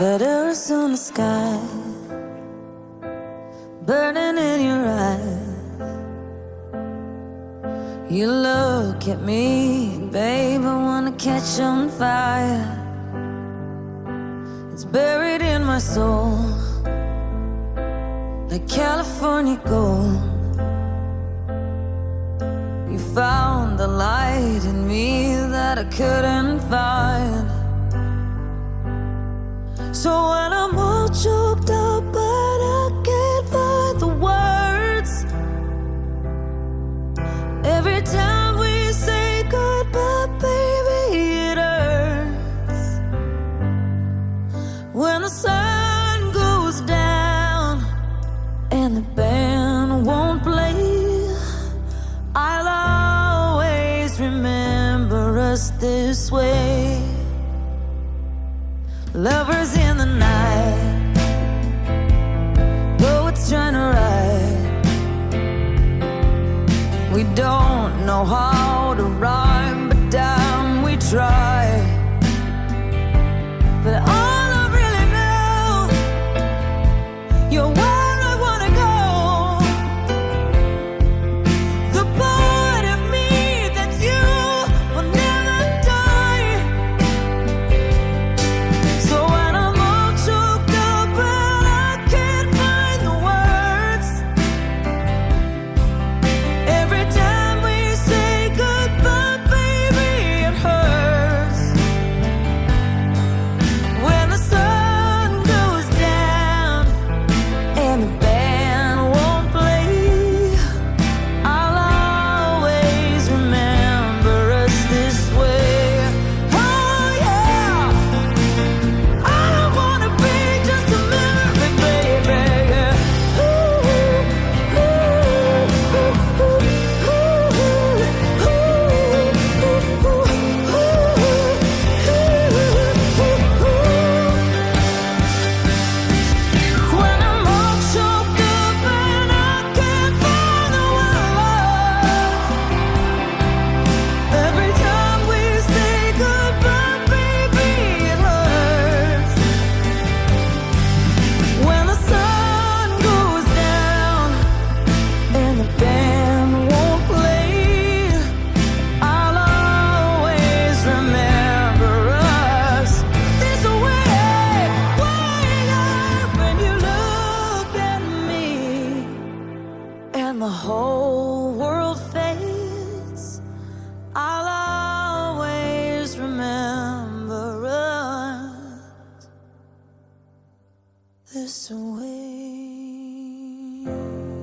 Letters on the sky, burning in your eyes. You look at me, babe, I wanna catch on fire. It's buried in my soul, like California gold. You found the light in me that I couldn't find. So when I'm all choked up but I can't find the words, every time we say goodbye, baby, it hurts. When the sun goes down and the band won't play, I'll always remember us this way. Lovers in the night, poets trying to write. We don't know how to rhyme, but damn, we try. But all I really know, you're where I wanna go. The part of me that's you will never die. So when I'm all choked up and I can't find the words, every time we say goodbye, baby, it hurts. When the sun goes down and the band won't play, I'll always remember us this way. Oh yeah, I don't wanna be just a memory, baby. Yeah. Ooh, ooh, ooh, ooh, when I'm all choked up and I can't find the word, every time we say goodbye, baby, it hurts. When the sun goes down and the band won't play, I'll always remember us this way. When you look at me and the whole world fades, I'll always remember us this way.